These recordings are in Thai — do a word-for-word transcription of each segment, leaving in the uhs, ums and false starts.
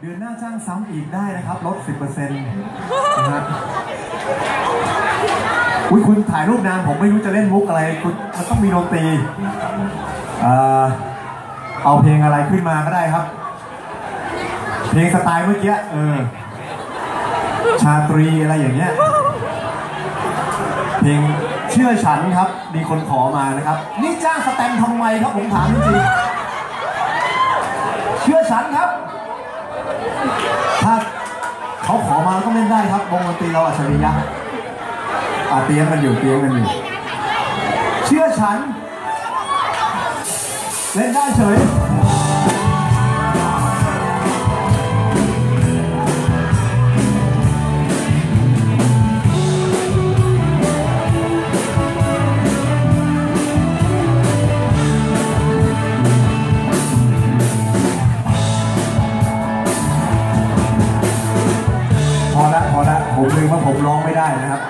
เดือนหน้าจ้างซ้ำอีกได้นะครับลด สิบเปอร์เซ็นต์ นะฮะอุ้ยคุณถ่ายรูปนานผมไม่รู้จะเล่นมุกอะไรคุณมันต้องมีดนตรีเอ่อเอาเพลงอะไรขึ้นมาก็ได้ครับเพลงสไตล์เมื่อกี้เออชาตรีอะไรอย่างเงี้ยเพลงเชื่อฉันครับมีคนขอมานะครับนี่จ้างสแตมทำไมครับผมถามจริงๆเชื่อฉันครับถ้าเขาขอมาก็เล่นได้ครับวงดนตรีเราอัจฉริยะอาเตียงกันอยู่เตียงกันอยู่เชื่อฉันเล่นได้เฉยพอละพอละผมลืมว่าผมร้องไม่ได้นะครับ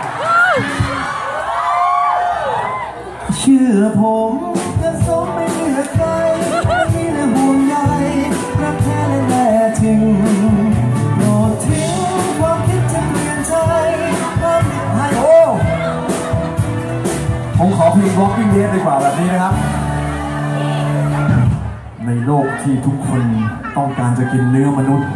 เชื่อผมจะสมไม่เหลือใครที่ในห่วงใยรักแท้และแน่จริงโปรดทิ้งความคิดจะเปลี่ยนใจความให้โอ้ผมขอเพลง Walking Dead ดีกว่าแบบนี้นะครับในโลกที่ทุกคนต้องการจะกินเนื้อมนุษย์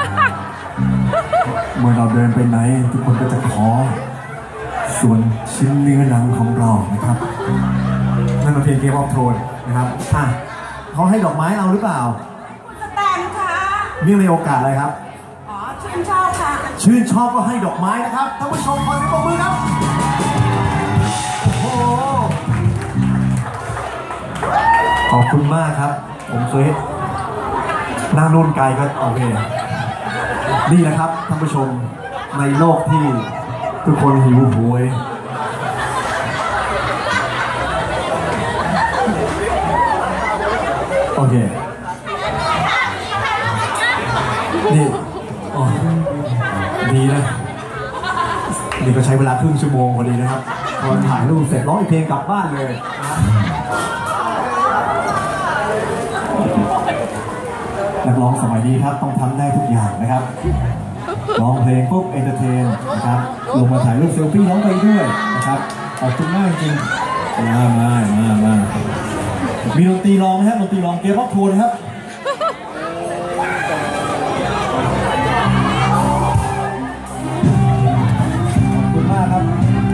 เมื่อเราเดินไปไหนทุกคนก็จะขอส่วนชิ้นเนื้อหนังของเรานะครับนั่นเป็นเพลงเกมออฟโทรนนะครับอ่ะเขาให้ดอกไม้เราหรือเปล่าสแตนค่ะเรื่องในโอกาสอะไรครับอ๋อชื่นชอบค่ะชื่นชอบก็ให้ดอกไม้นะครับท่านผู้ชมขอเสียงปรบมือครับโอ้โหขอบคุณมากครับผมเคยนั่งรุ่นไกลก็โอเคนี่นะครับท่านผู้ชมในโลกที่ทุกคนหิวโหยโอเคนี่อ๋อดีนะนี่ก็ใช้เวลาครึ่งชั่วโมงพอดีนะครับพอถ่ายรูปเสร็จร้องอีกเพลงกลับบ้านเลยนักร้องสมัยนี้ครับต้องทำได้ทุกอย่างนะครับร้องเพลงปุ๊บเอนเตอร์เทนนะครับลงมาถ่ายรูปเซลฟี่ร้องไปด้วยนะครับขอบคุณมากจริงมามามามามีดนตรีร้องนะครับดนตรีร้องเกมออฟโทนครับขอบคุณมากครับ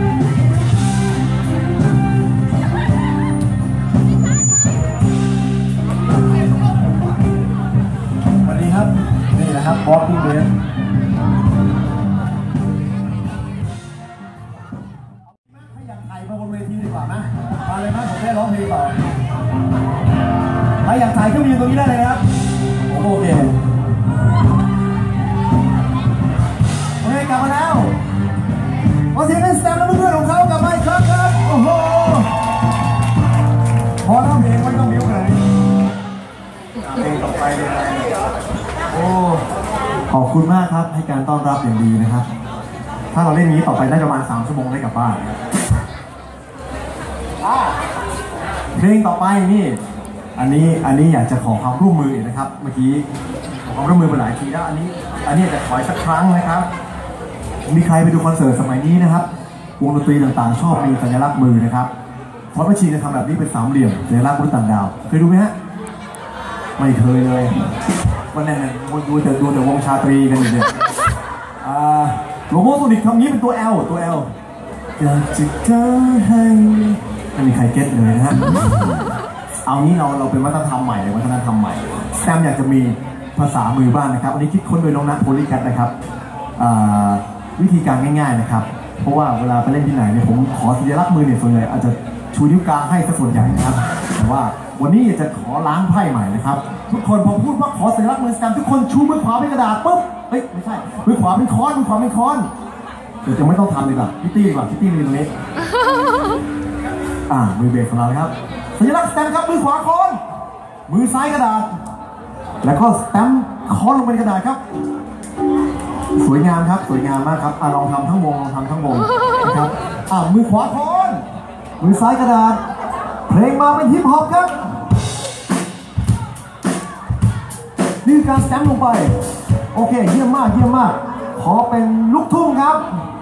สวัสดีครับนี่นะครับ Walking Deadมาเลยนะผมได้ร้องเพลงต่อใครอยากถ่ายก็ยืนตรงนี้ได้เลยครับโอเคโอเคกลับมาแล้วขอเสียงให้สแตมและเพื่อนๆของเขากลับมาอีกครั้งครับโอ้โหพอร้องเพลงไม่ต้องบิ้วเลยเพลงต่อไปเลยโอ้ขอบคุณมากครับให้การต้อนรับอย่างดีนะครับถ้าเราเล่นนี้ต่อไปได้ประมาณสามชั่วโมงได้กลับบ้านเพลงต่อไปนี่อันนี้อันนี้อยากจะขอความร่วมมือนะครับเมื่อกี้ขอความร่วมมือมาหลายทีแล้วอันนี้อันนี้จะขอสักครั้งนะครับมีใครไปดูคอนเสิร์ตสมัยนี้นะครับวงดนตรีต่างๆชอบมีสัญลักษณ์มือนะครับเพราะว่าชีจะทำแบบนี้เป็นสามเหลี่ยมสัญลักษณ์มนุษย์ต่างดาวเคยดูไหมฮะไม่เคยเลยวันนั้นดูแต่ดูแต่วงชาตรีกันอยู่เนี่ยโลโก้โซนิกทำนี้เป็นตัว L ตัว L อยากจะเจอให้ไม่มีใครเก็ตเลยนะฮะเอางี้เราเราเป็นวัฒนธรรมใหม่เลยวัฒนธรรมใหม่แซมอยากจะมีภาษามือบ้างนะครับวันนี้คิดค้นโดยน้องนัทโพลีแคทนะครับวิธีการง่ายๆนะครับเพราะว่าเวลาไปเล่นที่ไหนเนี่ยผมขอสัญลักษณ์มือเนี่ยส่วนใหญ่อาจจะชูนิ้วกลางให้สักส่วนใหญ่นะครับแต่ว่าวันนี้อยากจะขอล้างไพ่ใหม่นะครับทุกคนพอพูดว่าขอสัญลักษณ์มือแซมทุกคนชูมือขวาเป็นกระดาษปุ๊บเฮ้ยไม่ใช่มือขวาเป็นค้อนมือขวาเป็นค้อนเดี๋ยวจะไม่ต้องทำเลยแบบพี่ตี้ดีกว่าพี่ตี้มีตรงนี้อ่ามือเบสของเราเลยครับสัญลักษณ์สแตมป์ครับมือขวาค้อนมือซ้ายกระดาษแล้วก็สแตมป์ค้อนลงไปในกระดาษครับสวยงามครับสวยงามมากครับอ่าลองทำทั้งวงลองทำทั้งวงนะครับอ่ามือขวาค้อนมือซ้ายกระดาษเพลงมาเป็นฮิปฮอปครับนี่การสแตมป์ลงไปโอเคเยี่ยมมากเยี่ยมมากขอเป็นลูกทุ่งครับ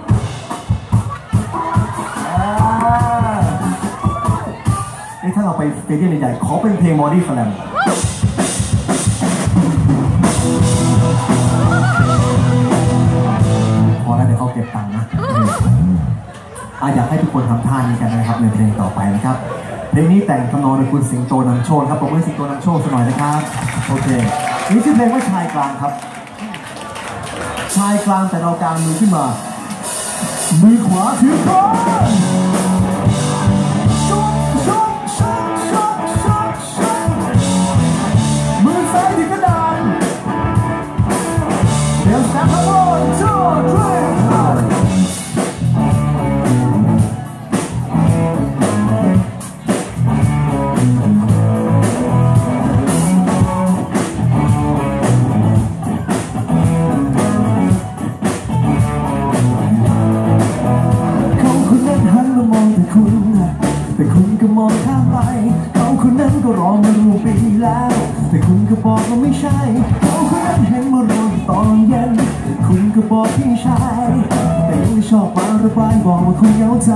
นี่ถ้าเราไปสเตเดียมใหญ่ๆขอเป็นเพลงบอดี้สแลมพอแล้วเดี๋ยวเขาเก็บตังค์นะอ่ะอยากให้ทุกคนทำท่านี้กันนะครับในเพลงต่อไปนะครับเพลงนี้แต่งทำนองโดยคุณสิงโตนำโชคครับผมเป็นสิงโตนำโชคสักหน่อยนะครับโอเคนี่ชื่อเพลงว่าชายกลางครับชายกลางแต่เรากลางมือขึ้นมามือขวาถือก้อนชุบชุบชุบชุบชุบชุบมือซ้ายถือกระดานเดี๋ยวแซมพะโล้ชูทรีแต่คุณก็มองข้ามไปเขาคนนั้นก็รอมารู้ปีแล้วแต่คุณก็บอกว่าไม่ใช่เขาคนนั้นเห็นมารอตอนเย็นคุณก็บอกพี่ชายแต่ยังชอบมาระบายบอกว่าคุณเหงาใจ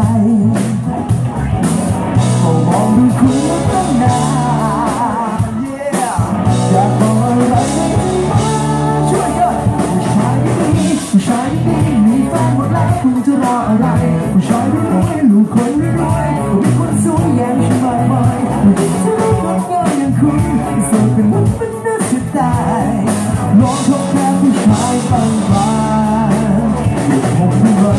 เขามองดูคุณตั้งนานอยากบอกอะไรช่วยกันผู้ชายดีผู้ชายดีมีแฟนหมดแล้วคุณจะรออะไรผู้ชายรวยลูกคนรวยมีคนสวยอย่างฉันมากมายไม่คิดจะรู้งดงามอย่างคุณโสดเป็นมุกเป็นน่าเสียดายลองทบแค่ผู้ชายบางบางหยุดผมไม่ไหว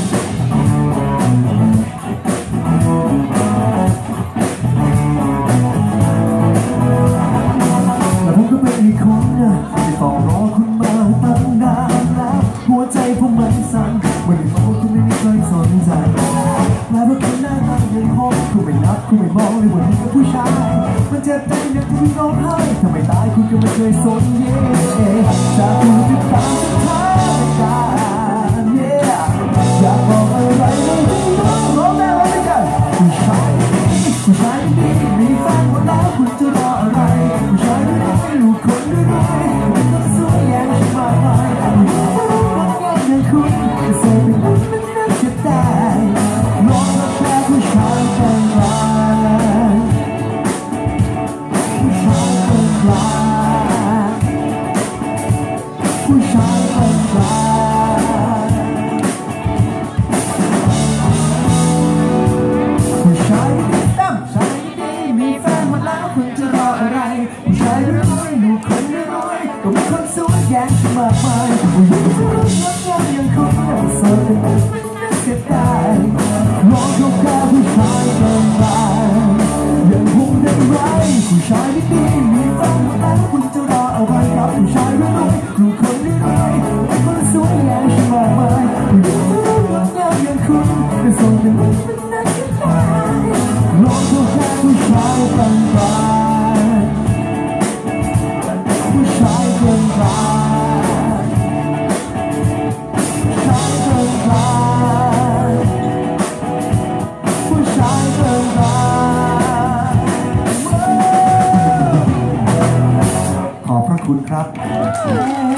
และผมก็เป็นอีกคนที่ต้องรอคุณมาตั้งนานแล้วหัวใจผมมันสั่นเมื่อได้พบคุณไม่มีใครสนใจและเมื่อคุณหน้าตายังคงคุณไม่นับคุณไม่มองเลยว่านี่เป็นผู้ชายมันเจ็บใจนักที่คุณร้องไห้ทำไมตายคุณก็ไม่เคยสนเย่จากคุณติดตามสุดท้ายในการเย่อยากบอกอะไรไม่รู้ร้องได้ร้องได้กันผู้ชายผู้ชายดีมีแฟนหมดแล้วคุณจะรออะไรผู้ชายรวยลูกคนรวยมีคนสวยอย่างฉันมากมายไม่รู้ว่าง่ายอย่างคุณจะเสพเป็นคนเป็นนักเสียดายลองมาแค่ผู้ชายกลางกลางผู้ชายกลางกลางผู้ชายกลางกลางผู้ชายดีตั้มชายดีมีแฟนหมดแล้วคุณจะรออะไรผู้ชายรวยลูกคนรวยก็มีคนสวยอย่างฉันมากมายผู้หญิงจะรู้งดงามอย่างคุณแต่โสดเป็นคนไม่น่าเสียดายลองยกแค่ผู้ชายกลางกลางอย่างผมได้ไรผู้ชายดีมีแฟนหมดแล้วคุณจะรออะไรกับผู้ชายรวยลูกคนรวยมีคนสวยอย่างฉันมากมายผู้หญิงจะรู้งดงามอย่างคุณแต่โสดเป็นคนไม่น่าเสียดายลองยกแค่ผู้ชายกลางกลางผู้ชายกลางกลางผู้ชายกลางกลางผู้ชายกลางกลางขอบพระคุณครับ